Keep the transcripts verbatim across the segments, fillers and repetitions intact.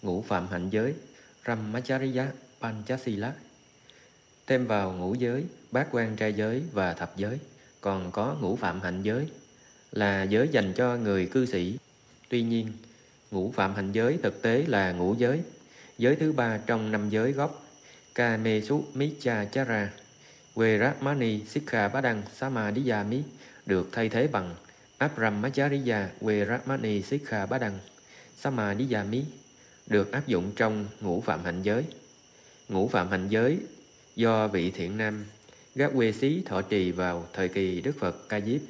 ngũ phạm hạnh giới Brahmacharya Panchasila. Thêm vào ngũ giới, bát quan trai giới và thập giới, còn có ngũ phạm hạnh giới là giới dành cho người cư sĩ. Tuy nhiên, ngũ phạm hạnh giới thực tế là ngũ giới, giới thứ ba trong năm giới gốc Kamesu Michachara Veramani Sikkhapadang Samadhiyami được thay thế bằng Brahmacharya Veramani Sikkhapadang Samadhiyami được áp dụng trong ngũ phạm hạnh giới. Ngũ phạm hạnh giới do vị thiện nam Gác Quê Xí thọ trì vào thời kỳ Đức Phật Ca Diếp,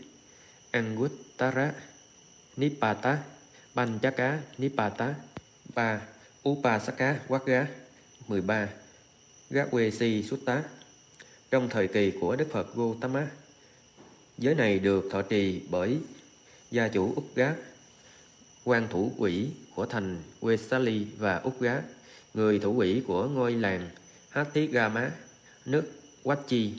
Anguttara Nipata, Panchaka Nipata, ba Upasaka Vagga, mười ba Gác Quê Si Sutta. Trong thời kỳ của Đức Phật Gautama, giới này được thọ trì bởi gia chủ Upgá, quan thủ quỹ của thành Vesali và Upgá, người thủ quỹ của ngôi làng Hathigama, nước Wachi.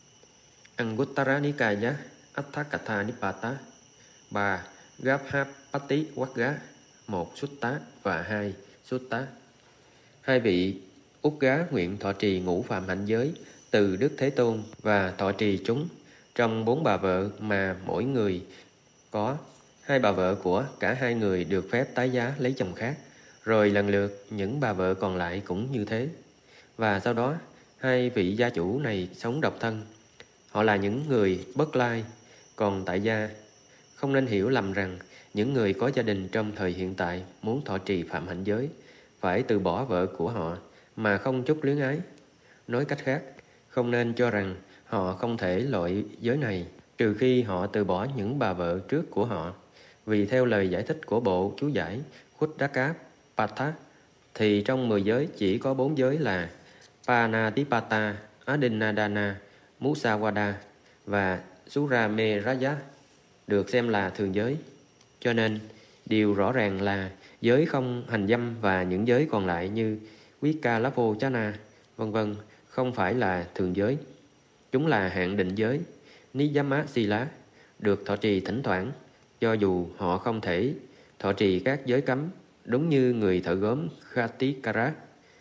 Anguttara Nikaya Atthakatha Nipata, ba Gabhapati Vagga, một Sutta và hai Sutta. Hai vị Upgá nguyện thọ trì ngũ phạm hạnh giới từ Đức Thế Tôn và thọ trì chúng trong bốn bà vợ mà mỗi người có. Hai bà vợ của cả hai người được phép tái giá lấy chồng khác, rồi lần lượt những bà vợ còn lại cũng như thế. Và sau đó, hai vị gia chủ này sống độc thân. Họ là những người bất lai, còn tại gia. Không nên hiểu lầm rằng những người có gia đình trong thời hiện tại muốn thọ trì phạm hạnh giới phải từ bỏ vợ của họ mà không chút luyến ái. Nói cách khác, không nên cho rằng họ không thể loại giới này trừ khi họ từ bỏ những bà vợ trước của họ. Vì theo lời giải thích của bộ chú giải Khuddaka Patha, thì trong mười giới chỉ có bốn giới là Panatipata, Adinadana, Musawada và Surameraya được xem là thường giới. Cho nên, điều rõ ràng là giới không hành dâm và những giới còn lại như Vikalavochana, vân vân không phải là thường giới. Chúng là hạng định giới, Niyama Sila, được thọ trì thỉnh thoảng, cho dù họ không thể thọ trì các giới cấm, đúng như người thợ gốm Khatikara.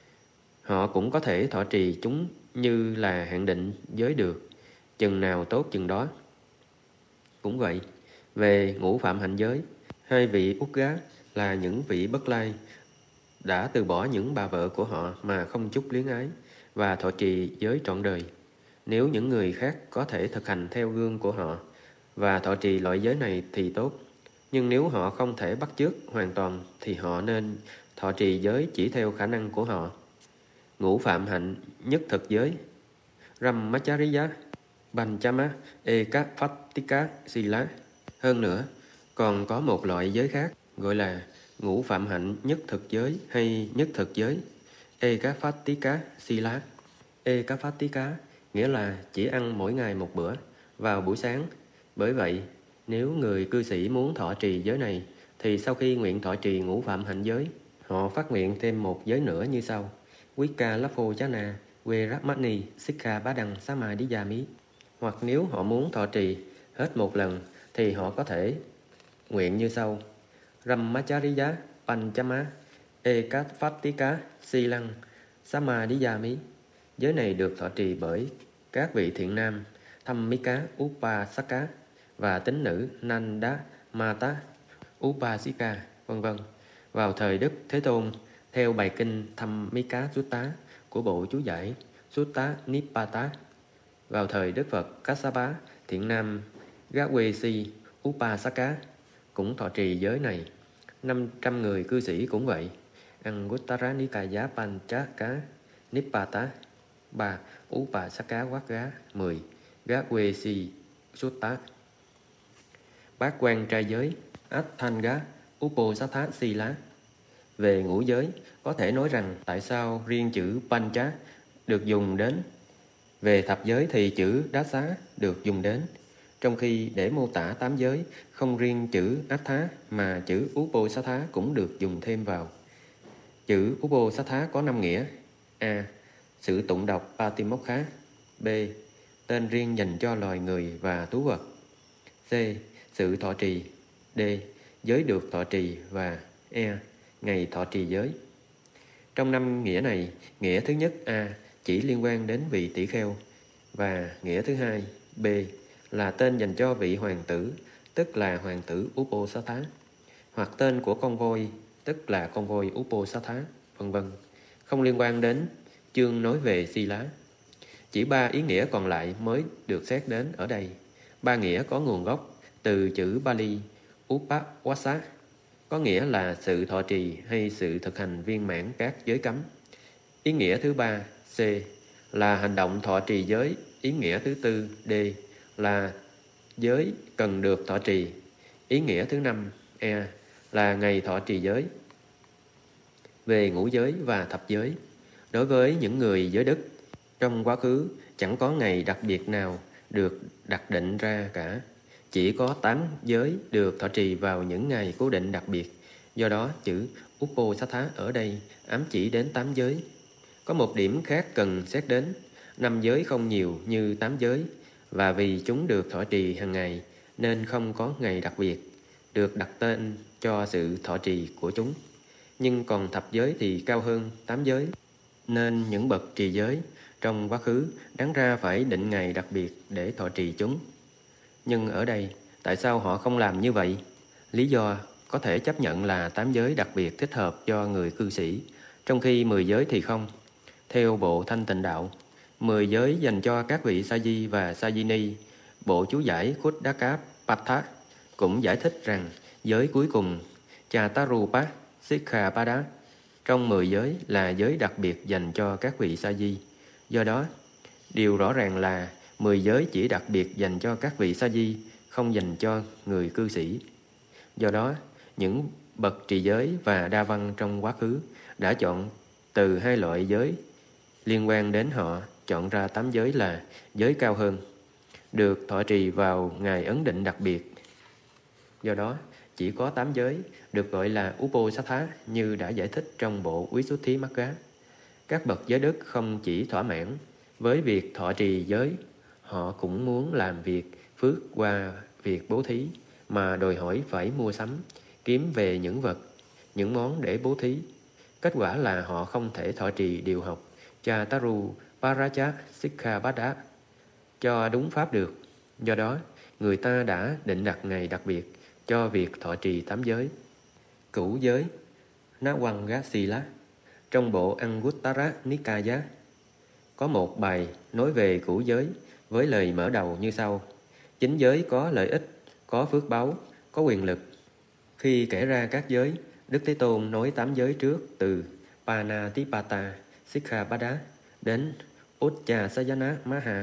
Họ cũng có thể thọ trì chúng như là hạng định giới được, chừng nào tốt chừng đó. Cũng vậy, về ngũ phạm hạnh giới, hai vị Upgá là những vị bất lai, đã từ bỏ những bà vợ của họ mà không chút luyến ái và thọ trì giới trọn đời. Nếu những người khác có thể thực hành theo gương của họ và thọ trì loại giới này thì tốt. Nhưng nếu họ không thể bắt chước hoàn toàn thì họ nên thọ trì giới chỉ theo khả năng của họ. Ngũ phạm hạnh nhất thực giới Brahmacharya Panchama Ekaphattika Sila. Hơn nữa, còn có một loại giới khác gọi là ngũ phạm hạnh nhất thực giới hay nhất thực giới Ekaphattika Sila. Ekaphattika nghĩa là chỉ ăn mỗi ngày một bữa vào buổi sáng. Bởi vậy, nếu người cư sĩ muốn thọ trì giới này thì sau khi nguyện thọ trì ngũ phạm hạnh giới, họ phát nguyện thêm một giới nữa như sau: Vikalavochana Veramani Sikkhapadang Samadhiyami. Hoặc nếu họ muốn thọ trì hết một lần thì họ có thể nguyện như sau: Brahmacharya Panchama Ekaphattika Silang Samadhiyami. Giới này được thọ trì bởi các vị thiện nam Dhammika Upasaka và tín nữ Nanda Mata Upasika, vân vân vào thời Đức Thế Tôn theo bài kinh Dhammika Sutta của bộ chú giải Sutta Nipata. Vào thời Đức Phật Kassapa, thiện nam Gawesi Upasaka cũng thọ trì giới này. năm trăm người cư sĩ cũng vậy. Anguttara Nikaya Panchaka Nipata, ba Upasaka Vagga, mười Gawesi Sutta. Bát quan trai giới Atthanga Uposatha Sila. Về ngũ giới, có thể nói rằng tại sao riêng chữ Pancha được dùng đến. Về thập giới thì chữ Dasa được dùng đến, trong khi để mô tả tám giới, không riêng chữ Attha mà chữ Uposatha cũng được dùng thêm vào. Chữ Uposatha có năm nghĩa: A. Sự tụng đọc Patimokkha. B. Tên riêng dành cho loài người và thú vật. C. Sự thọ trì. D. Giới được thọ trì. Và E. Ngày thọ trì giới. Trong năm nghĩa này, nghĩa thứ nhất A chỉ liên quan đến vị tỷ kheo, và nghĩa thứ hai B là tên dành cho vị hoàng tử, tức là hoàng tử Uposatha, hoặc tên của con voi, tức là con voi Uposatha, vân vân, không liên quan đến chương nói về Sila. Chỉ ba ý nghĩa còn lại mới được xét đến ở đây. Ba nghĩa có nguồn gốc từ chữ Pali Upawasa, có nghĩa là sự thọ trì hay sự thực hành viên mãn các giới cấm. Ý nghĩa thứ ba C là hành động thọ trì giới. Ý nghĩa thứ tư D là giới cần được thọ trì. Ý nghĩa thứ năm E là ngày thọ trì giới. Về ngũ giới và thập giới, đối với những người giới đức, trong quá khứ chẳng có ngày đặc biệt nào được đặt định ra cả. Chỉ có tám giới được thọ trì vào những ngày cố định đặc biệt. Do đó, chữ Uposatha ở đây ám chỉ đến tám giới. Có một điểm khác cần xét đến. Năm giới không nhiều như tám giới, và vì chúng được thọ trì hàng ngày nên không có ngày đặc biệt được đặt tên cho sự thọ trì của chúng. Nhưng còn thập giới thì cao hơn tám giới, nên những bậc trì giới trong quá khứ đáng ra phải định ngày đặc biệt để thọ trì chúng. Nhưng ở đây, tại sao họ không làm như vậy? Lý do có thể chấp nhận là tám giới đặc biệt thích hợp cho người cư sĩ, trong khi mười giới thì không. Theo bộ Thanh Tịnh Đạo, mười giới dành cho các vị Sa-di và Sa-di-ni. Bộ chú giải Khuddaka-patha cũng giải thích rằng giới cuối cùng, Chatarupa Sikkhapada, trong mười giới là giới đặc biệt dành cho các vị Sa-di. Do đó, điều rõ ràng là mười giới chỉ đặc biệt dành cho các vị Sa-di, không dành cho người cư sĩ. Do đó, những bậc trì giới và đa văn trong quá khứ đã chọn từ hai loại giới liên quan đến họ, chọn ra tám giới là giới cao hơn, được thọ trì vào ngày ấn định đặc biệt. Do đó, chỉ có tám giới được gọi là Uposatha như đã giải thích trong bộ Visuddhimagga. Các bậc giới đức không chỉ thỏa mãn với việc thọ trì giới, họ cũng muốn làm việc phước qua việc bố thí, mà đòi hỏi phải mua sắm, kiếm về những vật, những món để bố thí. Kết quả là họ không thể thọ trì điều học Chataru Paracha Sikkhapada cho đúng pháp được. Do đó, người ta đã định đặt ngày đặc biệt cho việc thọ trì tám giới. Cửu giới Nawanga Sila, trong bộ Anguttara Nikaya, có một bài nói về cửu giới với lời mở đầu như sau: Chính giới có lợi ích, có phước báu, có quyền lực. Khi kể ra các giới, Đức Thế Tôn nói tám giới trước từ Panatipata Sikkhapada đến Uccasayana Maha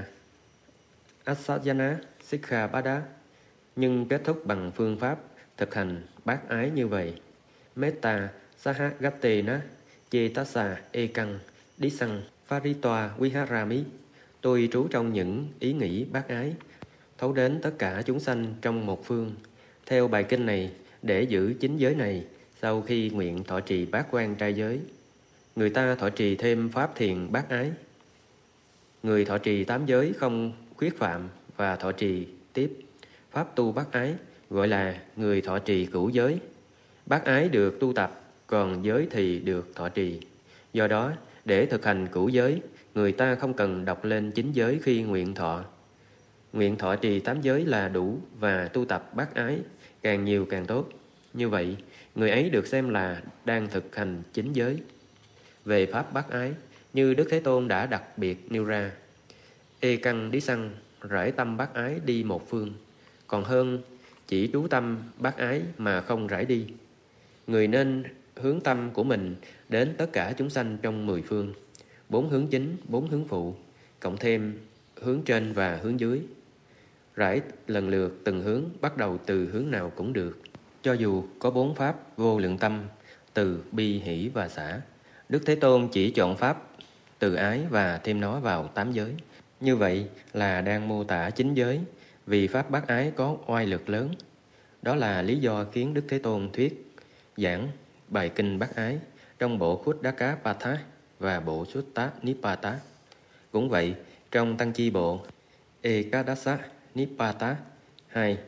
Asayana Sikkhapada, nhưng kết thúc bằng phương pháp thực hành bác ái như vậy: Metta Sahagatena Chetasa Ekang Disang Pharitwa Viharami. Tôi trú trong những ý nghĩ bác ái, thấu đến tất cả chúng sanh trong một phương. Theo bài kinh này, để giữ chính giới này, sau khi nguyện thọ trì bát quan trai giới, người ta thọ trì thêm pháp thiền bác ái. Người thọ trì tám giới không khuyết phạm và thọ trì tiếp pháp tu bác ái gọi là người thọ trì cửu giới. Bác ái được tu tập, còn giới thì được thọ trì. Do đó, để thực hành cửu giới, người ta không cần đọc lên chính giới khi nguyện thọ. Nguyện thọ trì tám giới là đủ, và tu tập bác ái càng nhiều càng tốt. Như vậy, người ấy được xem là đang thực hành chính giới. Về pháp bác ái, như Đức Thế Tôn đã đặc biệt nêu ra, Ê căng đi săn, rải tâm bác ái đi một phương, còn hơn chỉ trú tâm bác ái mà không rải đi. Người nên hướng tâm của mình đến tất cả chúng sanh trong mười phương, bốn hướng chính, bốn hướng phụ, cộng thêm hướng trên và hướng dưới. Rải lần lượt từng hướng, bắt đầu từ hướng nào cũng được. Cho dù có bốn pháp vô lượng tâm, từ, bi, hỷ và xả, Đức Thế Tôn chỉ chọn pháp từ ái và thêm nó vào tám giới. Như vậy là đang mô tả chính giới, vì pháp bác ái có oai lực lớn. Đó là lý do khiến Đức Thế Tôn thuyết giảng bài kinh bác ái trong bộ Khuddaka-patha và bộ Sutta Nipata. Cũng vậy, trong Tăng Chi bộ Ekadasa Nipata hai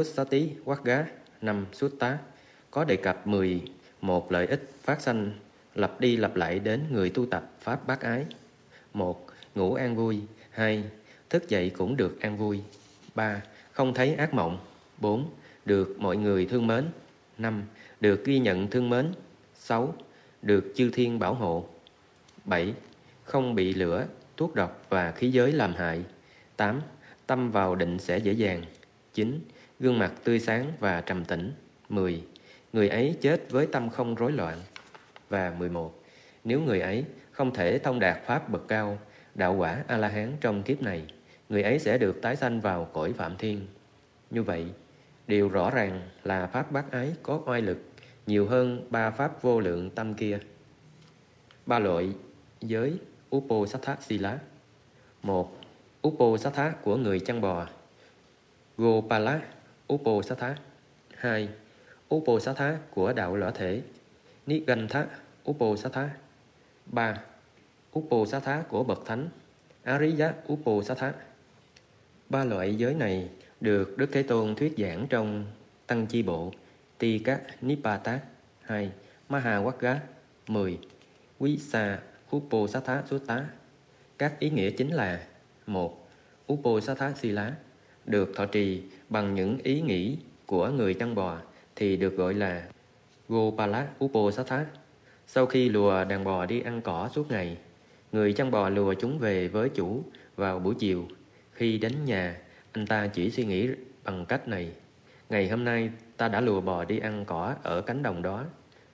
Anussati Vagga năm Sutta có đề cập mười một lợi ích phát sanh lặp đi lặp lại đến người tu tập Pháp bác ái. Một, ngủ an vui. Hai, thức dậy cũng được an vui. Ba, không thấy ác mộng. Bốn, được mọi người thương mến. Năm, được ghi nhận thương mến. Sáu, được chư thiên bảo hộ. Bảy, không bị lửa, thuốc độc và khí giới làm hại. Tám, tâm vào định sẽ dễ dàng. Chín, gương mặt tươi sáng và trầm tĩnh. Mười, người ấy chết với tâm không rối loạn. Và mười một, nếu người ấy không thể thông đạt pháp bậc cao, đạo quả A-la-hán trong kiếp này, người ấy sẽ được tái sanh vào cõi Phạm Thiên. Như vậy, điều rõ ràng là pháp bác ái có oai lực nhiều hơn ba pháp vô lượng tâm kia. Ba loại giới Uposatha Sila. Một, Uposatha của người chăn bò, Gopala Uposatha. Hai, Uposatha của đạo lõa thể, Nigantha Uposatha. Ba, Uposatha của bậc thánh, Ariya Uposatha. Ba loại giới này được Đức Thế Tôn thuyết giảng trong Tăng Chi Bộ Tika Nipata hai, Mahawagga mười, Visa Uposatha Sutta. Các ý nghĩa chính là: một, Uposatha Sila được thọ trì bằng những ý nghĩ của người chăn bò thì được gọi là Gopala Uposatha. Sau khi lùa đàn bò đi ăn cỏ suốt ngày, người chăn bò lùa chúng về với chủ vào buổi chiều. Khi đến nhà, anh ta chỉ suy nghĩ bằng cách này: ngày hôm nay ta đã lùa bò đi ăn cỏ ở cánh đồng đó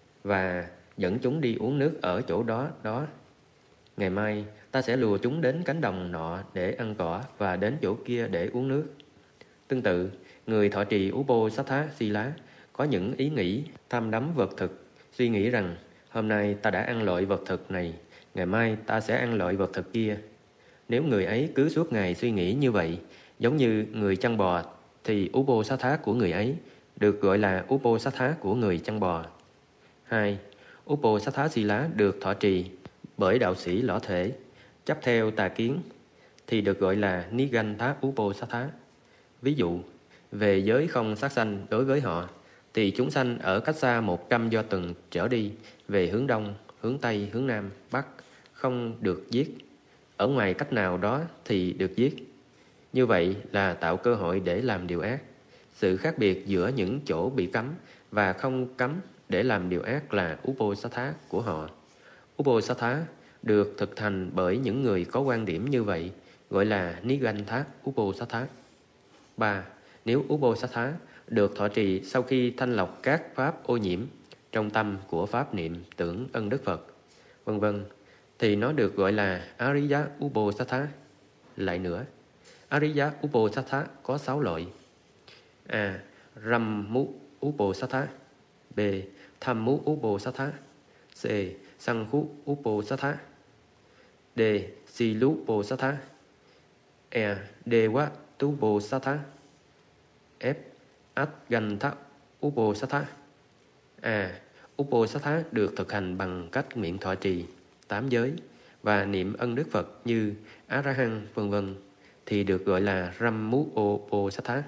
và dẫn chúng đi uống nước ở chỗ đó đó. Ngày mai ta sẽ lùa chúng đến cánh đồng nọ để ăn cỏ và đến chỗ kia để uống nước. Tương tự, người thọ trì Uposatha Sila có những ý nghĩ tham đắm vật thực, suy nghĩ rằng hôm nay ta đã ăn loại vật thực này, ngày mai ta sẽ ăn loại vật thực kia. Nếu người ấy cứ suốt ngày suy nghĩ như vậy, giống như người chăn bò, thì Uposatha của người ấy được gọi là Uposatha của người chăn bò. Hai, Uposatha Sila được thọ trì bởi đạo sĩ lõa thể, chấp theo tà kiến, thì được gọi là Nigantha Uposatha. Ví dụ, về giới không sát sanh đối với họ, thì chúng sanh ở cách xa một trăm do tuần trở đi, về hướng đông, hướng tây, hướng nam, bắc, không được giết. Ở ngoài cách nào đó thì được giết. Như vậy là tạo cơ hội để làm điều ác. Sự khác biệt giữa những chỗ bị cấm và không cấm để làm điều ác là Uposatha của họ. Uposatha được thực hành bởi những người có quan điểm như vậy, gọi là Nigantha Uposatha. Ba, nếu Uposatha được thọ trì sau khi thanh lọc các pháp ô nhiễm trong tâm của pháp niệm tưởng ân đức Phật, vân vân, thì nó được gọi là Ariya Uposatha. Lại nữa, Ariya Uposatha có sáu loại: A. Rammu Uposatha. B. Thammu Uposatha. C. Sankhu Uposatha. D. Silu Uposatha. E. Dewa Uposatha. F. Atgantha Uposatha. A. Uposatha được thực hành bằng cách miệng thọ trì tám giới và niệm ân đức Phật như A-ra-hăng, vân vân, thì được gọi là Rammu Uposatha.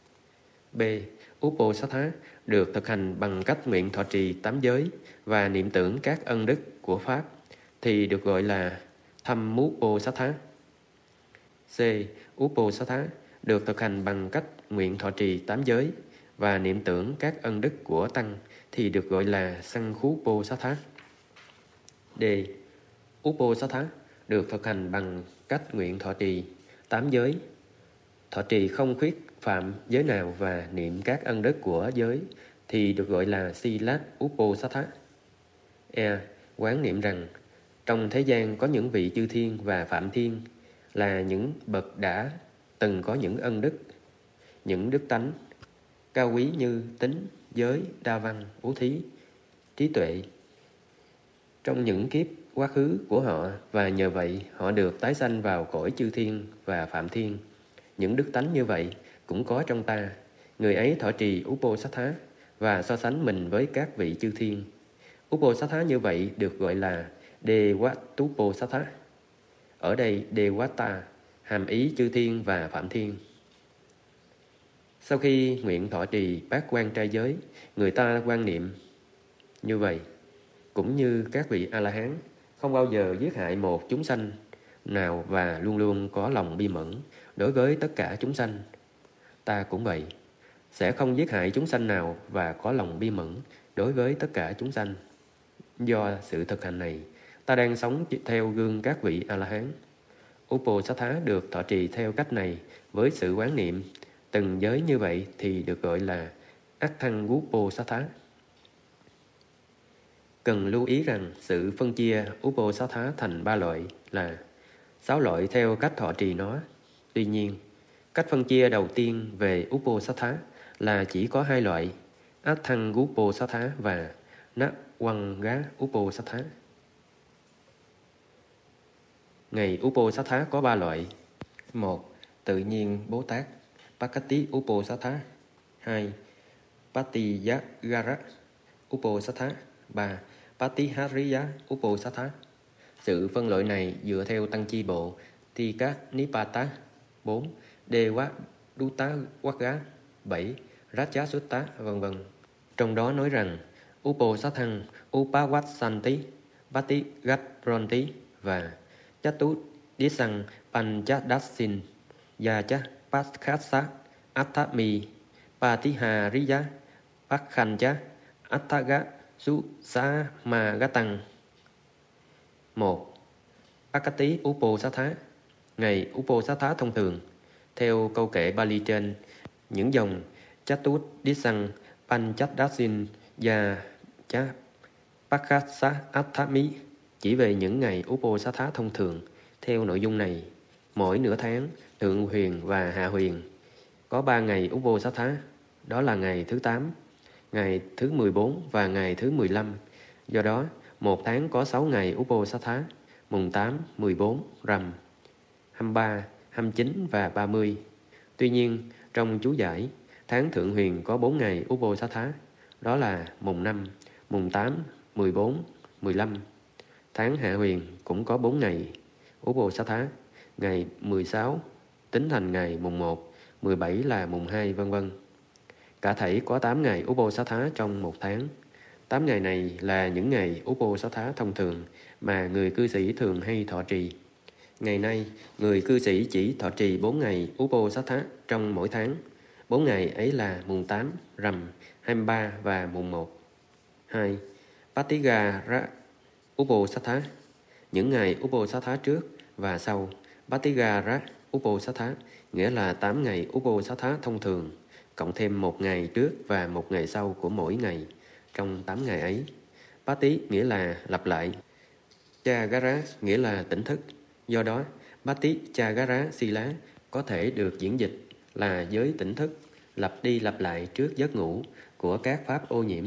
B. Uposatha được thực hành bằng cách nguyện thọ trì tám giới và niệm tưởng các ân đức của Pháp thì được gọi là Thammu Uposatha. C. Uposatha được thực hành bằng cách nguyện thọ trì tám giới và niệm tưởng các ân đức của Tăng thì được gọi là Sankhu Uposatha. D. Uposatha được thực hành bằng cách nguyện thọ trì tám giới, thọ trì không khuyết phạm giới nào và niệm các ân đức của giới thì được gọi là Silat Uposatha. E. Quán niệm rằng trong thế gian có những vị chư thiên và phạm thiên là những bậc đã từng có những ân đức, những đức tánh cao quý như tính, giới, đa văn, bố thí, trí tuệ trong những kiếp quá khứ của họ, và nhờ vậy họ được tái sanh vào cõi chư thiên và phạm thiên. Những đức tánh như vậy cũng có trong ta. Người ấy thọ trì Uposatha và so sánh mình với các vị chư thiên. Uposatha như vậy được gọi là Dewatuposatha. Ở đây Dewata hàm ý chư thiên và phạm thiên. Sau khi nguyện thọ trì bát quan trai giới, người ta quan niệm như vậy: cũng như các vị A-la-hán, không bao giờ giết hại một chúng sanh nào và luôn luôn có lòng bi mẫn đối với tất cả chúng sanh. Ta cũng vậy, sẽ không giết hại chúng sanh nào và có lòng bi mẫn đối với tất cả chúng sanh. Do sự thực hành này, ta đang sống theo gương các vị A-la-hán. Uposatha được thọ trì theo cách này với sự quán niệm từng giới như vậy thì được gọi là Atthang-uposatha. Cần lưu ý rằng sự phân chia Uposatha thành ba loại là sáu loại theo cách thọ trì nó. Tuy nhiên, cách phân chia đầu tiên về Uposatha là chỉ có hai loại, Atthang-uposatha và Navanga-uposatha. Ngày Uposatha có ba loại. Một. Tự nhiên Bố Tát, Pakati Uposatha. Hai. Patiyagara Uposatha. Ba. Patihariya Uposatha. Sự phân loại này dựa theo tăng chi bộ Tika Nipata. Bốn. Dewa Dutta Wagga. Bảy. Raja Sutta, vân vân. Trong đó nói rằng Uposathang Upawatsanti Patigatronti và Chatu Disang Panchadasin Yacha Paskasa Attami Patihariya Pakhancha Attaga Susamagatăng. Một. Pakati Uposatha. Ngày Uposatha thông thường, theo câu kệ Bali trên, những dòng Chatut Disang Panchadasin và Cha Pakasa Attami chỉ về những ngày Uposatha thông thường. Theo nội dung này, mỗi nửa tháng, Thượng Huyền và Hạ Huyền có ba ngày Uposatha, đó là ngày thứ tám, ngày thứ mười bốn và ngày thứ mười lăm. Do đó, một tháng có sáu ngày Uposatha, mùng tám, mười bốn, rằm, hai mươi ba, hai mươi chín và ba mươi. Tuy nhiên, trong chú giải, tháng Thượng Huyền có bốn ngày Uposatha, đó là mùng năm, mùng tám, mười bốn, mười lăm. Tháng Hạ Huyền cũng có bốn ngày Uposatha, ngày mười sáu tính thành ngày mùng một, mười bảy là mùng hai, vân vân. Cả thảy có tám ngày Uposatha trong một tháng. tám ngày này là những ngày Uposatha thông thường mà người cư sĩ thường hay thọ trì. Ngày nay, người cư sĩ chỉ thọ trì bốn ngày Uposatha trong mỗi tháng. bốn ngày ấy là mùng tám, rằm, hai mươi ba và mùng một. Hai. Patigara Uposatha. Những ngày Uposatha trước và sau Patigara Uposatha nghĩa là tám ngày Uposatha thông thường, cộng thêm một ngày trước và một ngày sau của mỗi ngày trong tám ngày ấy. Pati nghĩa là lặp lại, Chagara nghĩa là tỉnh thức. Do đó, Pati Chagara Sila có thể được diễn dịch là giới tỉnh thức, lặp đi lặp lại trước giấc ngủ của các pháp ô nhiễm.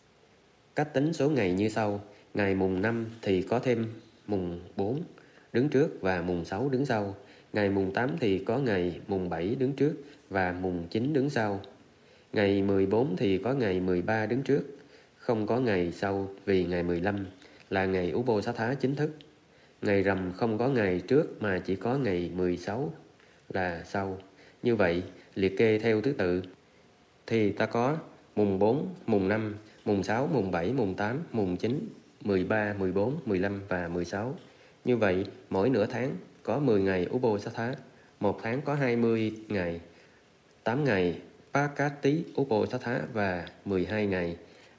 Cách tính số ngày như sau: ngày mùng năm thì có thêm mùng bốn đứng trước và mùng sáu đứng sau. Ngày mùng tám thì có ngày mùng bảy đứng trước và mùng chín đứng sau. Ngày mười bốn thì có ngày mười ba đứng trước, không có ngày sau vì ngày mười lăm là ngày Uposatha chính thức. Ngày rằm không có ngày trước mà chỉ có ngày mười sáu là sau. Như vậy, liệt kê theo thứ tự thì ta có mùng bốn, mùng năm, mùng sáu, mùng bảy, mùng tám, mùng chín, mười ba, mười bốn, mười lăm và mười sáu. Như vậy, mỗi nửa tháng có mười ngày Uposatha, một tháng có hai mươi ngày, tám ngày Pakati Uposatha và mười hai ngày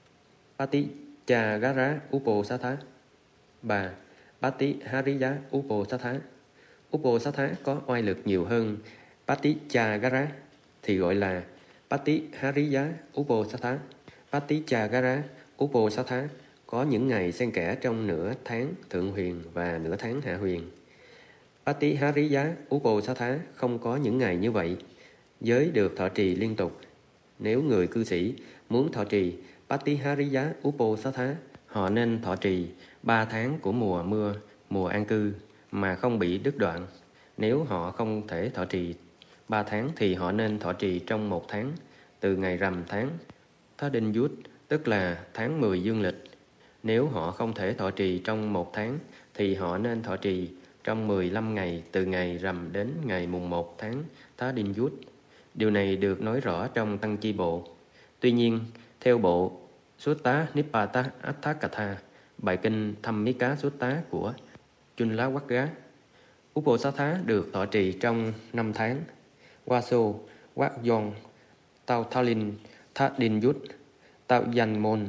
Patichagara Uposatha. Ba. Patihariya Uposatha. Uposatha có oai lực nhiều hơn Patichagara thì gọi là Patihariya Uposatha. Patichagara Uposatha có những ngày xen kẽ trong nửa tháng Thượng Huyền và nửa tháng Hạ Huyền. Patihariya Uposatha không có những ngày như vậy. Giới được thọ trì liên tục. Nếu người cư sĩ muốn thọ trì Patihariya Uposatha, họ nên thọ trì ba tháng của mùa mưa, mùa an cư mà không bị đứt đoạn. Nếu họ không thể thọ trì ba tháng thì họ nên thọ trì trong một tháng, từ ngày rằm tháng Thá Đinh Dút, tức là tháng mười dương lịch. Nếu họ không thể thọ trì trong một tháng thì họ nên thọ trì trong mười lăm ngày từ ngày rằm đến ngày mùng một tháng Thá Đinh Dút. Điều này được nói rõ trong Tăng Chi Bộ. Tuy nhiên, theo bộ Sutta Nipata Atthakatha, bài kinh Dhammika Sutta của Chunlawagga. Uposatha được thọ trì trong năm tháng: Waso, Wayon, Tao Thalin, Thát Đinh Dút, Tao Danh Môn,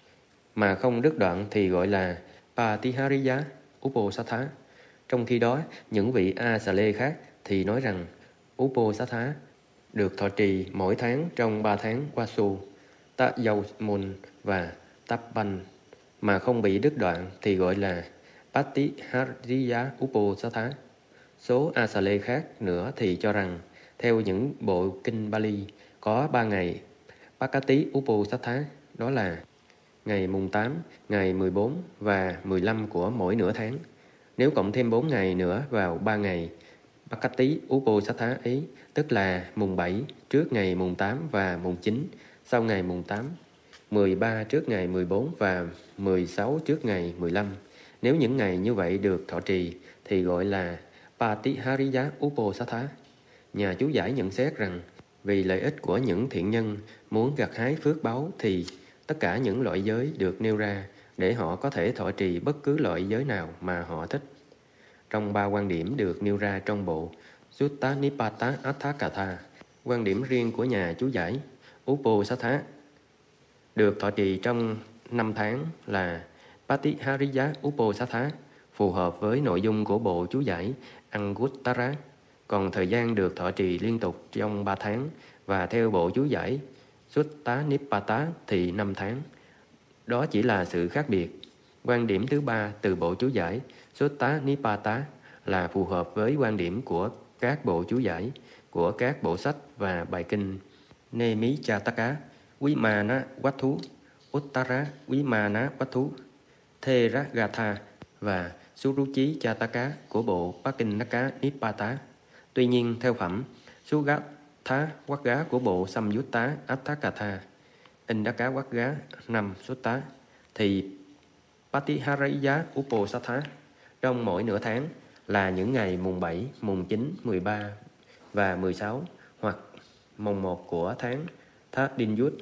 mà không đứt đoạn thì gọi là Patihariya Uposatha. Trong khi đó, những vị A-xà-lê khác thì nói rằng Uposatha được thọ trì mỗi tháng trong ba tháng Wasu, Ta Dầu Môn và Tappan, mà không bị đứt đoạn thì gọi là Patihariya Uposatha. Số A-xà-lê khác nữa thì cho rằng theo những bộ kinh Bali có ba ngày Pakati Uposatha, đó là ngày mùng tám, ngày mười bốn và mười lăm của mỗi nửa tháng. Nếu cộng thêm bốn ngày nữa vào ba ngày Pakati Uposatha ấy, tức là mùng bảy trước ngày mùng tám và mùng chín sau ngày mùng tám, mười ba trước ngày mười bốn và mười sáu trước ngày mười lăm. Nếu những ngày như vậy được thọ trì thì gọi là Patihariya Uposatha. Nhà chú giải nhận xét rằng vì lợi ích của những thiện nhân muốn gặt hái phước báu thì tất cả những loại giới được nêu ra để họ có thể thọ trì bất cứ loại giới nào mà họ thích. Trong ba quan điểm được nêu ra trong bộ Sutta Nipata Atthakatha, quan điểm riêng của nhà chú giải Uposatha được thọ trì trong năm tháng là Patihariya Uposatha, phù hợp với nội dung của bộ chú giải Anguttara. Còn thời gian được thọ trì liên tục trong ba tháng, và theo bộ chú giải Sutta Nipata thì năm tháng. Đó chỉ là sự khác biệt. Quan điểm thứ ba từ bộ chú giải Sutta Nipata là phù hợp với quan điểm của các bộ chú giải của các bộ sách và bài kinh Nemichātaka, Vimana Vattu, Uttara Vimana Vattu, Theragatha và Suruchi Chataka của bộ Pakinaka Nipata. Tuy nhiên, theo phẩm Sugatha Vagga của bộ Samyutta Atthakatha, Indaka Vagga năm Sutta, thì Patihariya Uposatha trong mỗi nửa tháng là những ngày mùng bảy, mùng chín, mười ba và mười sáu, hoặc mùng một của tháng Thát Đinh Dút.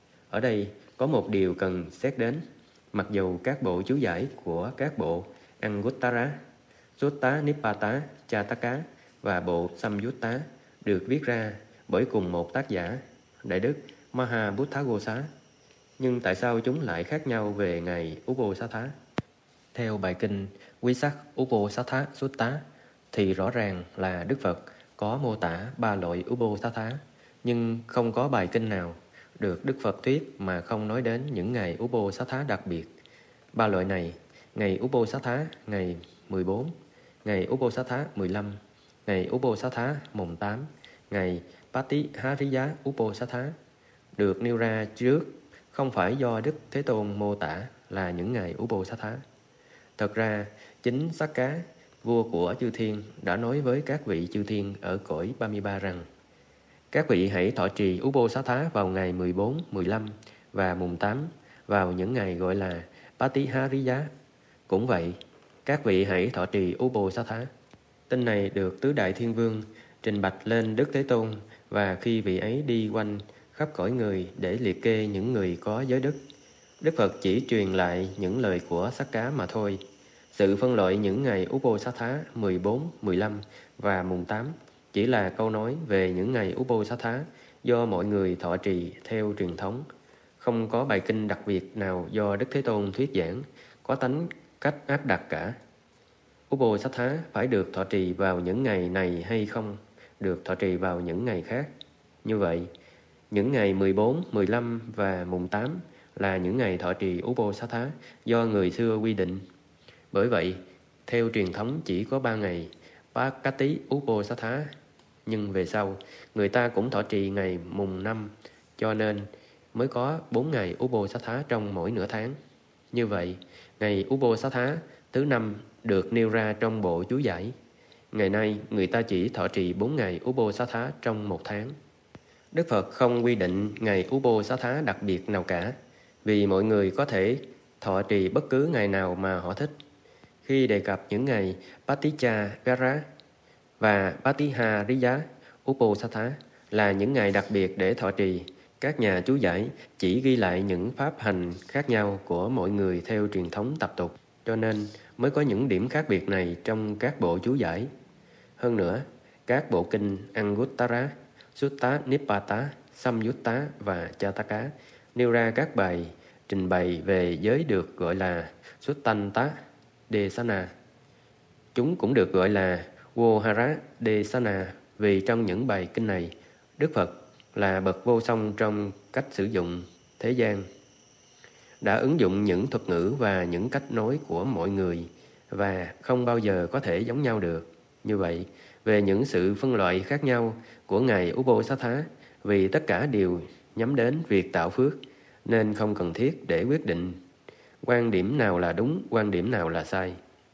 Ở đây có một điều cần xét đến. Mặc dù các bộ chú giải của các bộ Anguttara, Sutta Nipata, Chataka và bộ Samyutta được viết ra bởi cùng một tác giả, Đại đức Mahabhuttaghosa, nhưng tại sao chúng lại khác nhau về ngày Uposatha? Theo bài kinh Visak Uposatha Sutta thì rõ ràng là Đức Phật có mô tả ba loại Uposatha, nhưng không có bài kinh nào được Đức Phật thuyết mà không nói đến những ngày Uposatha đặc biệt. Ba loại này: ngày Uposatha ngày mười bốn, ngày Uposatha mười lăm, ngày Uposatha mùng tám, ngày Patihariya Uposatha, được nêu ra trước không phải do Đức Thế Tôn mô tả là những ngày Uposatha. Thật ra, chính Sakka, vua của chư thiên, đã nói với các vị chư thiên ở cõi ba mươi ba rằng: các vị hãy thọ trì Uposatha vào ngày mười bốn, mười lăm và mùng tám, vào những ngày gọi là Patihariya. Cũng vậy, các vị hãy thọ trì Uposatha. Tin này được Tứ Đại Thiên Vương trình bạch lên Đức Thế Tôn, và khi vị ấy đi quanh khắp cõi người để liệt kê những người có giới đức, Đức Phật chỉ truyền lại những lời của Sakka mà thôi. Sự phân loại những ngày Uposatha mười bốn, mười lăm và mùng tám chỉ là câu nói về những ngày Uposatha do mọi người thọ trì theo truyền thống. Không có bài kinh đặc biệt nào do Đức Thế Tôn thuyết giảng có tánh cách áp đặt cả. Uposatha phải được thọ trì vào những ngày này hay không được thọ trì vào những ngày khác. Như vậy, những ngày mười bốn, mười lăm và mùng tám là những ngày thọ trì Uposatha do người xưa quy định. Bởi vậy, theo truyền thống chỉ có ba ngày Pakati Uposatha, nhưng về sau người ta cũng thọ trì ngày mùng năm, cho nên mới có bốn ngày Uposatha trong mỗi nửa tháng. Như vậy, ngày Uposatha thứ năm được nêu ra trong bộ chú giải. Ngày nay, người ta chỉ thọ trì bốn ngày Uposatha trong một tháng. Đức Phật không quy định ngày Uposatha đặc biệt nào cả, vì mọi người có thể thọ trì bất cứ ngày nào mà họ thích. Khi đề cập những ngày Paticca và Patihariya Uposatha là những ngày đặc biệt để thọ trì, Các nhà chú giải chỉ ghi lại những pháp hành khác nhau của mọi người theo truyền thống tập tục, cho nên mới có những điểm khác biệt này trong các bộ chú giải. Hơn nữa, các bộ kinh Anguttara, Sutta Nipata, Samyutta và Jataka nêu ra các bài trình bày về giới được gọi là Suttanta Desana. Chúng cũng được gọi là Vohara Desana vì trong những bài kinh này, Đức Phật là bậc vô song trong cách sử dụng thế gian, đã ứng dụng những thuật ngữ và những cách nói của mọi người và không bao giờ có thể giống nhau được. Như vậy, về những sự phân loại khác nhau của Ngài Uposatha, vì tất cả đều nhắm đến việc tạo phước, nên không cần thiết để quyết định quan điểm nào là đúng, quan điểm nào là sai.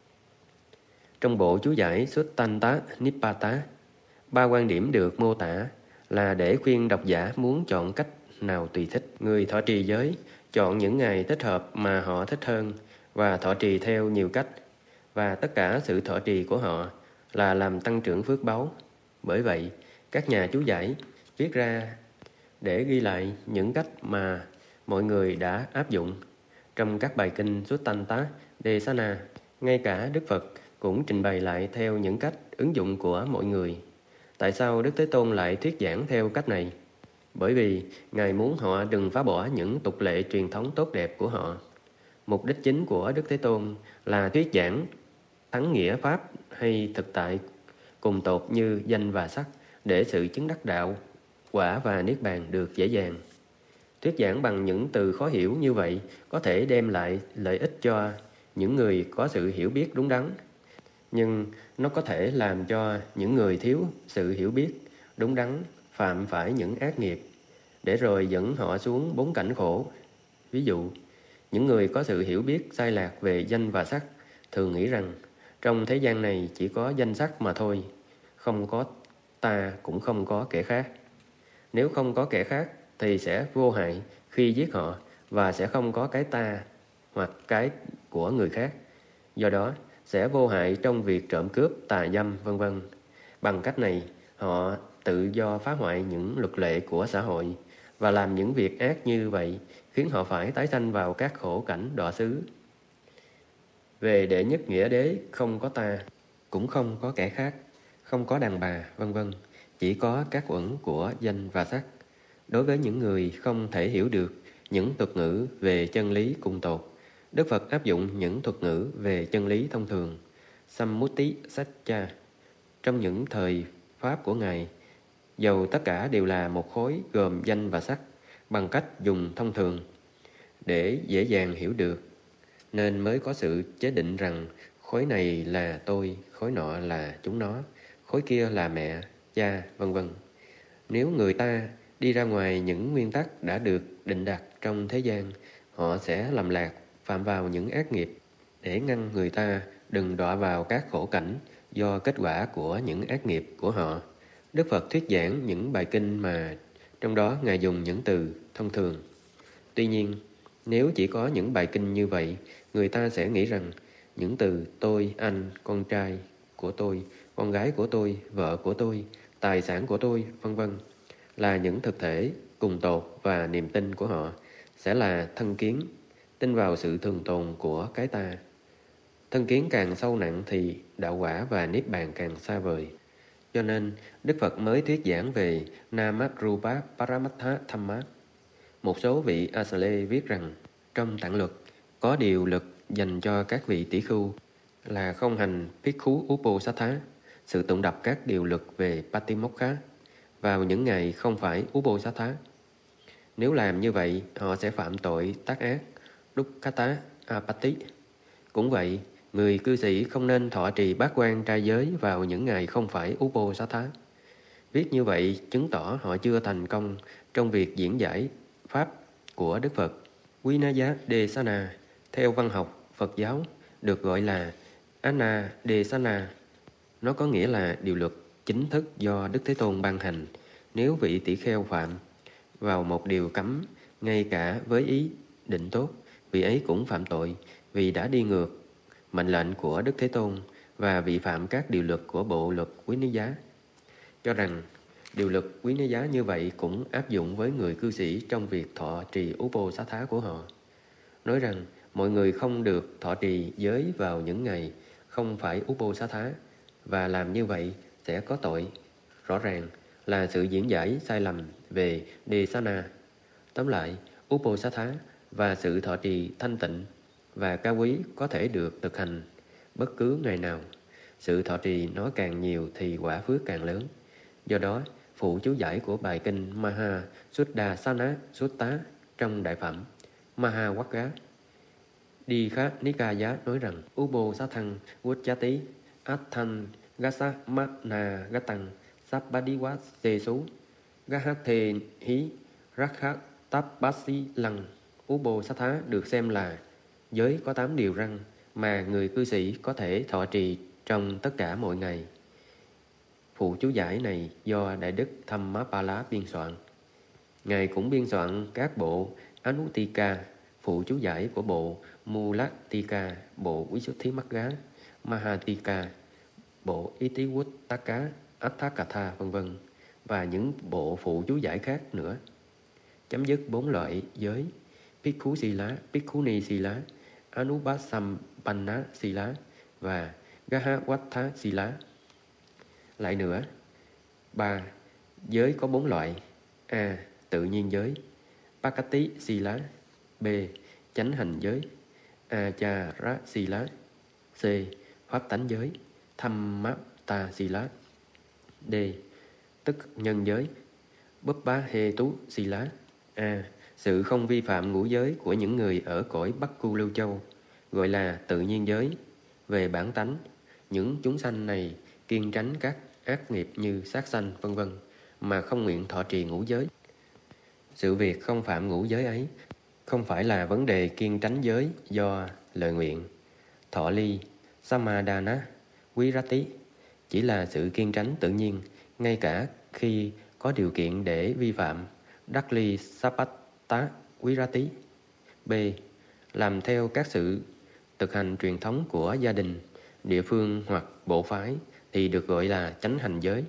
Trong bộ chú giải Suttanta Nipata, ba quan điểm được mô tả là để khuyên độc giả muốn chọn cách nào tùy thích. Người thọ trì giới chọn những ngày thích hợp mà họ thích hơn và thọ trì theo nhiều cách, và tất cả sự thọ trì của họ là làm tăng trưởng phước báu. Bởi vậy, các nhà chú giải viết ra để ghi lại những cách mà mọi người đã áp dụng trong các bài kinh Suttanta Desana. Ngay cả Đức Phật cũng trình bày lại theo những cách ứng dụng của mọi người. Tại sao Đức Thế Tôn lại thuyết giảng theo cách này? Bởi vì Ngài muốn họ đừng phá bỏ những tục lệ truyền thống tốt đẹp của họ. Mục đích chính của Đức Thế Tôn là thuyết giảng thắng nghĩa Pháp hay thực tại cùng tột như danh và sắc, để sự chứng đắc đạo, quả và niết bàn được dễ dàng. Thuyết giảng bằng những từ khó hiểu như vậy có thể đem lại lợi ích cho những người có sự hiểu biết đúng đắn, nhưng nó có thể làm cho những người thiếu sự hiểu biết đúng đắn phạm phải những ác nghiệp, để rồi dẫn họ xuống bốn cảnh khổ. Ví dụ, những người có sự hiểu biết sai lạc về danh và sắc thường nghĩ rằng trong thế gian này chỉ có danh sắc mà thôi, không có ta cũng không có kẻ khác. Nếu không có kẻ khác thì sẽ vô hại khi giết họ, và sẽ không có cái ta hoặc cái của người khác. Do đó, sẽ vô hại trong việc trộm cướp, tà dâm, vân vân. Bằng cách này, họ tự do phá hoại những luật lệ của xã hội và làm những việc ác như vậy, khiến họ phải tái sanh vào các khổ cảnh đọa xứ. Về đệ nhất nghĩa đế, không có ta, cũng không có kẻ khác, không có đàn bà, vân vân, chỉ có các uẩn của danh và sắc. Đối với những người không thể hiểu được những thuật ngữ về chân lý cùng tột, Đức Phật áp dụng những thuật ngữ về chân lý thông thường, Sammuti Satcha, trong những thời Pháp của Ngài, dầu tất cả đều là một khối gồm danh và sắc, bằng cách dùng thông thường để dễ dàng hiểu được, nên mới có sự chế định rằng khối này là tôi, khối nọ là chúng nó, khối kia là mẹ, cha, vân vân. Nếu người ta đi ra ngoài những nguyên tắc đã được định đặt trong thế gian, họ sẽ lầm lạc, phạm vào những ác nghiệp. Để ngăn người ta đừng đọa vào các khổ cảnh do kết quả của những ác nghiệp của họ, Đức Phật thuyết giảng những bài kinh mà trong đó Ngài dùng những từ thông thường. Tuy nhiên, nếu chỉ có những bài kinh như vậy, người ta sẽ nghĩ rằng những từ tôi, anh, con trai của tôi, con gái của tôi, vợ của tôi, tài sản của tôi, vân vân là những thực thể cùng tột, và niềm tin của họ sẽ là thân kiến, tin vào sự thường tồn của cái ta. Thân kiến càng sâu nặng thì đạo quả và niết bàn càng xa vời. Cho nên Đức Phật mới thuyết giảng về Namarupa Paramattha Thamma. Một số vị Asale viết rằng trong tạng luật có điều luật dành cho các vị tỷ khưu là không hành Bhikkhu Uposatha, sự tụng đọc các điều luật về Patimokkha vào những ngày không phải Uposatha. Nếu làm như vậy, họ sẽ phạm tội tác ác Dukkata Apatti. Cũng vậy, người cư sĩ không nên thọ trì bát quan trai giới vào những ngày không phải Uposatha. Viết như vậy chứng tỏ họ chưa thành công trong việc diễn giải Pháp của Đức Phật. Vinaya Desana theo văn học Phật giáo được gọi là Anna Desana. Nó có nghĩa là điều luật chính thức do Đức Thế Tôn ban hành. Nếu vị tỷ kheo phạm vào một điều cấm, ngay cả với ý định tốt, vị ấy cũng phạm tội vì đã đi ngược mệnh lệnh của Đức Thế Tôn và vi phạm các điều luật của bộ luật Vinaya, cho rằng Điều luật quý giá như vậy cũng áp dụng với người cư sĩ trong việc thọ trì Uposatha của họ. Nói rằng mọi người không được thọ trì giới vào những ngày không phải Uposatha, và làm như vậy sẽ có tội. Rõ ràng là sự diễn giải sai lầm về Desana. Tóm lại, Uposatha và sự thọ trì thanh tịnh và cao quý có thể được thực hành bất cứ ngày nào. Sự thọ trì nó càng nhiều thì quả phước càng lớn. Do đó, phụ chú giải của bài kinh Maha Suddhasana Sutta trong đại phẩm Mahawagga Dikha Nikaya nói rằng Uposatthang Vucchati Atthan Gasamana Gatang Sappadivat Sesu Gahathe Hí Rakha Tapasi Lăng. Uposatha được xem là giới có tám điều răn mà người cư sĩ có thể thọ trì trong tất cả mọi ngày. Phụ chú giải này do Đại Đức Dhammapala biên soạn. Ngài cũng biên soạn các bộ Anutika, phụ chú giải của bộ Mulatika, bộ Visuddhimagga, Mahatika, bộ Itivuttaka, Atthakatha vân vân và những bộ phụ chú giải khác nữa. Chấm dứt bốn loại giới: Bhikkhu Sila, Bhikkhuni Sila, Anupasampanna Sila và Gahavattha Sila. Lại nữa, ba. Giới có bốn loại: A. Tự nhiên giới, Pakati Sila. B. Chánh hành giới, Achara Sila. C. Pháp tánh giới, Dhammata Sila. D. Tức nhân giới, Buppa Hetu Sila. A. Sự không vi phạm ngũ giới của những người ở cõi Bắc Cu Lưu Châu gọi là tự nhiên giới. Về bản tánh, những chúng sanh này kiêng tránh các ác nghiệp như sát sanh vân vân mà không nguyện thọ trì ngũ giới. Sự việc không phạm ngũ giới ấy không phải là vấn đề kiêng tránh giới do lời nguyện, thọ ly, samadana, virati, chỉ là sự kiêng tránh tự nhiên ngay cả khi có điều kiện để vi phạm, đắc ly sapatta virati. B. Làm theo các sự thực hành truyền thống của gia đình, địa phương hoặc bộ phái thì được gọi là chánh hành giới.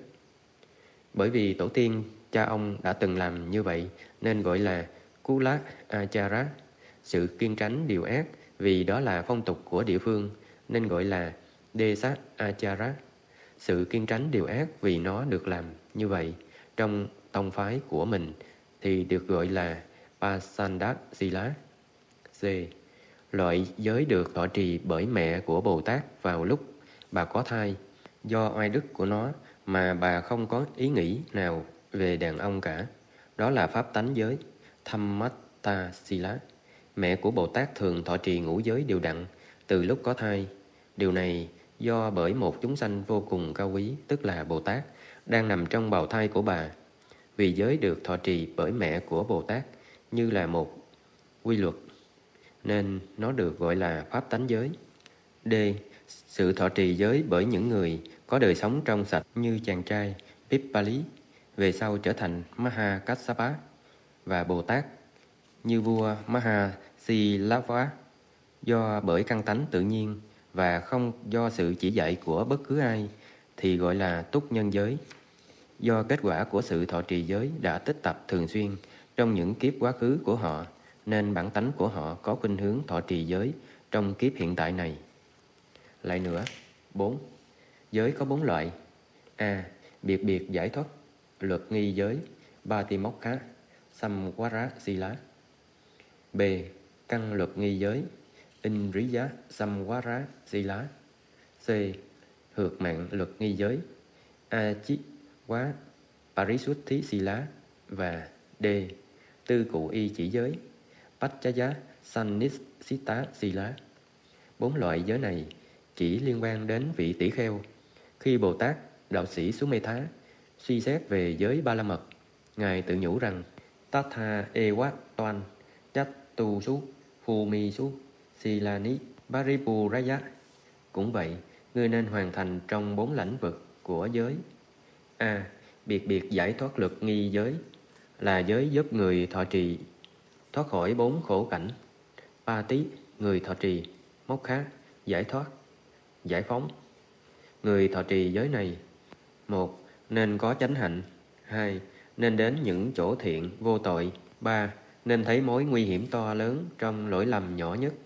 Bởi vì tổ tiên cha ông đã từng làm như vậy nên gọi là Kula Achara. Sự kiêng tránh điều ác vì đó là phong tục của địa phương nên gọi là Desa Achara. Sự kiêng tránh điều ác vì nó được làm như vậy trong tông phái của mình thì được gọi là Pasanda Sila. C. Loại giới được thọ trì bởi mẹ của Bồ Tát vào lúc bà có thai, do oai đức của nó mà bà không có ý nghĩ nào về đàn ông cả. Đó là pháp tánh giới, Dhammata Sila. Mẹ của Bồ Tát thường thọ trì ngũ giới đều đặn từ lúc có thai. Điều này do bởi một chúng sanh vô cùng cao quý, tức là Bồ Tát, đang nằm trong bào thai của bà. Vì giới được thọ trì bởi mẹ của Bồ Tát như là một quy luật, nên nó được gọi là pháp tánh giới. D. Sự thọ trì giới bởi những người có đời sống trong sạch như chàng trai Pippali, về sau trở thành Mahakassapa, và Bồ Tát như vua Mahasilava, do bởi căn tánh tự nhiên và không do sự chỉ dạy của bất cứ ai thì gọi là túc nhân giới. Do kết quả của sự thọ trì giới đã tích tập thường xuyên trong những kiếp quá khứ của họ, nên bản tánh của họ có khuynh hướng thọ trì giới trong kiếp hiện tại này. Lại nữa, bốn. Giới có bốn loại: A. Biệt biệt giải thoát, luật nghi giới, Batimokha, Samvara Sila. B. Căn luật nghi giới, Indriya Samvara Sila. C. Hược mạng luật nghi giới, Achiwa Parisuddhi Sila. Và D. Tư cụ y chỉ giới, Pachaya Sannisita Sila. Bốn loại giới này chỉ liên quan đến vị tỷ kheo. Khi Bồ Tát đạo sĩ Sumedha suy xét về giới ba la mật, Ngài tự nhủ rằng Tatha ewa toan chattu su phumi su silani paripuraya. Cũng vậy, ngươi nên hoàn thành trong bốn lãnh vực của giới. A. Biệt biệt giải thoát luật nghi giới là giới giúp người thọ trì thoát khỏi bốn khổ cảnh. Ba tí, người thọ trì Mokha, giải thoát, giải phóng. Người thọ trì giới này: một. Nên có chánh hạnh. Hai, nên đến những chỗ thiện, vô tội. Ba, nên thấy mối nguy hiểm to lớn trong lỗi lầm nhỏ nhất.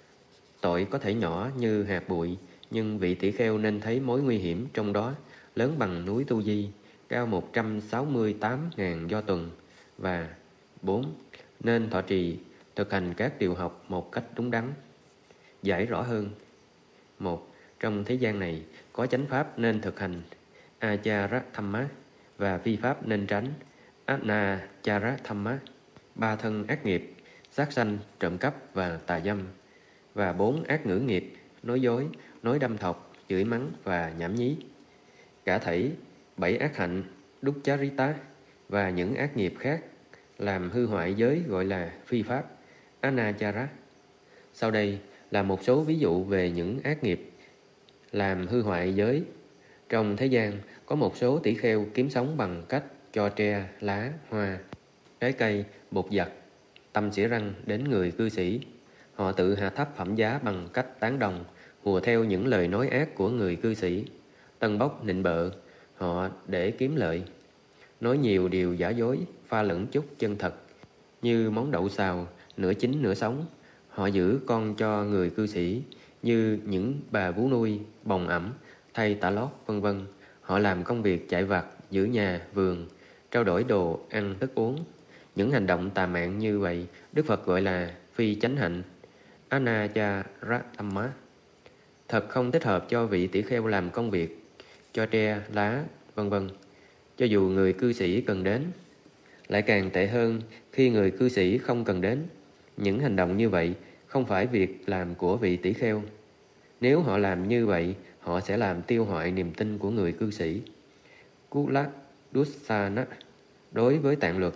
Tội có thể nhỏ như hạt bụi, nhưng vị tỷ kheo nên thấy mối nguy hiểm trong đó lớn bằng núi Tu Di, cao một trăm sáu mươi tám ngàn do tuần. Và bốn, nên thọ trì, thực hành các điều học một cách đúng đắn. Giải rõ hơn. Một, trong thế gian này có chánh pháp nên thực hành Achara Thamma, và phi pháp nên tránh Anachara Thamma. Ba thân ác nghiệp: sát sanh, trộm cắp và tà dâm. Và bốn ác ngữ nghiệp: nói dối, nói đâm thọc, chửi mắng và nhảm nhí. Cả thảy bảy ác hạnh Duccharita và những ác nghiệp khác làm hư hoại giới gọi là phi pháp Anachara. Sau đây là một số ví dụ về những ác nghiệp làm hư hoại giới. Trong thế gian có một số tỷ kheo kiếm sống bằng cách cho tre, lá, hoa, trái cây, bột giặt, tăm xỉa răng đến người cư sĩ. Họ tự hạ thấp phẩm giá bằng cách tán đồng, hùa theo những lời nói ác của người cư sĩ, tân bốc nịnh bợ họ để kiếm lợi, nói nhiều điều giả dối, pha lẫn chút chân thật, như món đậu xào, nửa chín nửa sống. Họ giữ con cho người cư sĩ, như những bà vú nuôi, bồng ẩm, thay tả lót, vân vân. Họ làm công việc chạy vặt, giữ nhà, vườn, trao đổi đồ, ăn, thức uống. Những hành động tà mạn như vậy, Đức Phật gọi là phi chánh hạnh, Anachara Thamma. Thật không thích hợp cho vị tỷ kheo làm công việc cho tre, lá, vân vân, cho dù người cư sĩ cần đến. Lại càng tệ hơn khi người cư sĩ không cần đến. Những hành động như vậy không phải việc làm của vị tỷ kheo. Nếu họ làm như vậy, họ sẽ làm tiêu hoại niềm tin của người cư sĩ. Kula Dusana đối với tạng luật.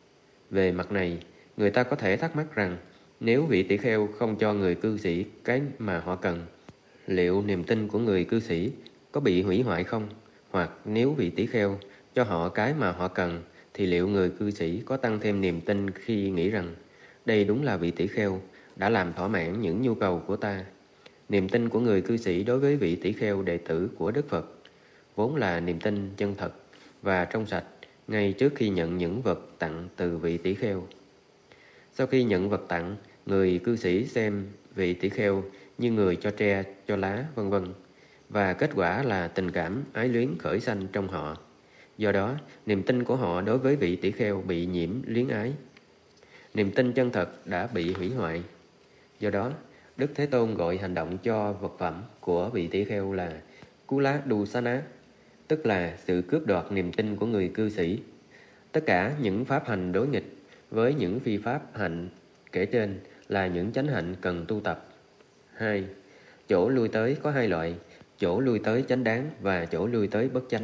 Về mặt này, người ta có thể thắc mắc rằng nếu vị tỷ kheo không cho người cư sĩ cái mà họ cần, liệu niềm tin của người cư sĩ có bị hủy hoại không? Hoặc nếu vị tỷ kheo cho họ cái mà họ cần, thì liệu người cư sĩ có tăng thêm niềm tin khi nghĩ rằng đây đúng là vị tỷ kheo đã làm thỏa mãn những nhu cầu của ta? Niềm tin của người cư sĩ đối với vị tỷ kheo đệ tử của Đức Phật vốn là niềm tin chân thật và trong sạch ngay trước khi nhận những vật tặng từ vị tỷ kheo. Sau khi nhận vật tặng, người cư sĩ xem vị tỷ kheo như người cho tre, cho lá, vân vân, và kết quả là tình cảm ái luyến khởi sanh trong họ. Do đó, niềm tin của họ đối với vị tỷ kheo bị nhiễm luyến ái. Niềm tin chân thật đã bị hủy hoại. Do đó, Đức Thế Tôn gọi hành động cho vật phẩm của vị tỷ kheo là Kula Dusana, tức là sự cướp đoạt niềm tin của người cư sĩ. Tất cả những pháp hành đối nghịch với những phi pháp hạnh kể trên là những chánh hạnh cần tu tập. Hai, chỗ lui tới có hai loại: chỗ lui tới chánh đáng và chỗ lui tới bất chánh.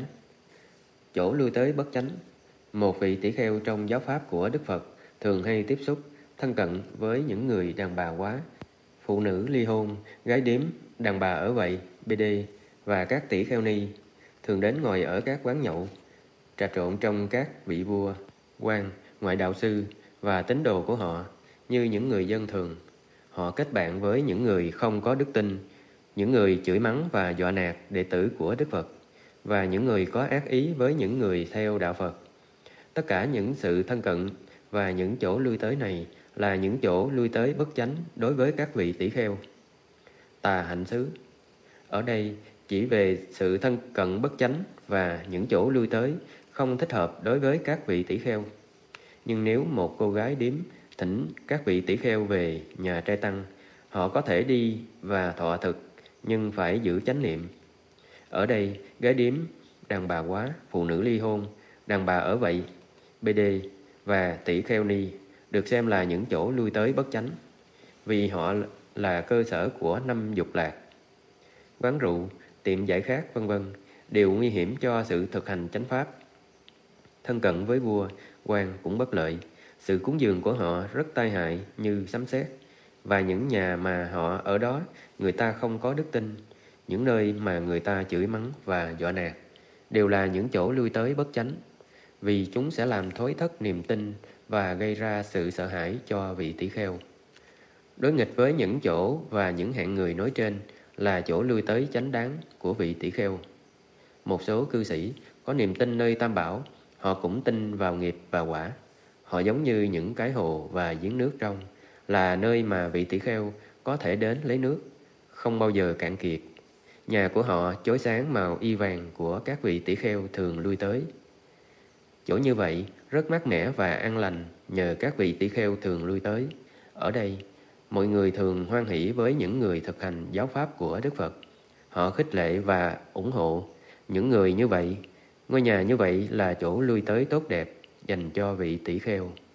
Chỗ lui tới bất chánh. Một vị tỷ kheo trong giáo pháp của Đức Phật thường hay tiếp xúc, thân cận với những người đàn bà quá, phụ nữ ly hôn, gái điếm, đàn bà ở vậy, bê đê và các tỷ kheo ni, thường đến ngồi ở các quán nhậu, trà trộn trong các vị vua, quan, ngoại đạo sư và tín đồ của họ như những người dân thường. Họ kết bạn với những người không có đức tin, những người chửi mắng và dọa nạt đệ tử của Đức Phật, và những người có ác ý với những người theo đạo Phật. Tất cả những sự thân cận và những chỗ lui tới này là những chỗ lui tới bất chánh đối với các vị tỷ kheo. Tà hạnh xứ. Ở đây chỉ về sự thân cận bất chánh và những chỗ lui tới không thích hợp đối với các vị tỷ kheo. Nhưng nếu một cô gái điếm thỉnh các vị tỷ kheo về nhà trai tăng, họ có thể đi và thọ thực, nhưng phải giữ chánh niệm. Ở đây, gái điếm, đàn bà quá, phụ nữ ly hôn, đàn bà ở vậy, bê đê và tỷ kheo ni được xem là những chỗ lui tới bất chánh, vì họ là cơ sở của năm dục lạc. Quán rượu, tiệm giải khát, vân vân đều nguy hiểm cho sự thực hành chánh pháp. Thân cận với vua, quan cũng bất lợi. Sự cúng dường của họ rất tai hại như sấm sét, và những nhà mà họ ở đó người ta không có đức tin, những nơi mà người ta chửi mắng và dọa nạt đều là những chỗ lui tới bất chánh, vì chúng sẽ làm thối thất niềm tin và gây ra sự sợ hãi cho vị tỷ kheo. Đối nghịch với những chỗ và những hạng người nói trên là chỗ lui tới chánh đáng của vị tỷ kheo. Một số cư sĩ có niềm tin nơi Tam Bảo, họ Họ cũng tin vào nghiệp và quả. Họ giống như những cái hồ và giếng nước trong, là nơi mà vị tỷ kheo có thể đến lấy nước, không bao giờ cạn kiệt. Nhà của họ chói sáng màu y vàng của các vị tỷ kheo thường lui tới. Chỗ như vậy rất mát mẻ và an lành nhờ các vị tỷ kheo thường lui tới. Ở đây, mọi người thường hoan hỷ với những người thực hành giáo pháp của Đức Phật. Họ khích lệ và ủng hộ những người như vậy. Ngôi nhà như vậy là chỗ lui tới tốt đẹp dành cho vị tỷ kheo.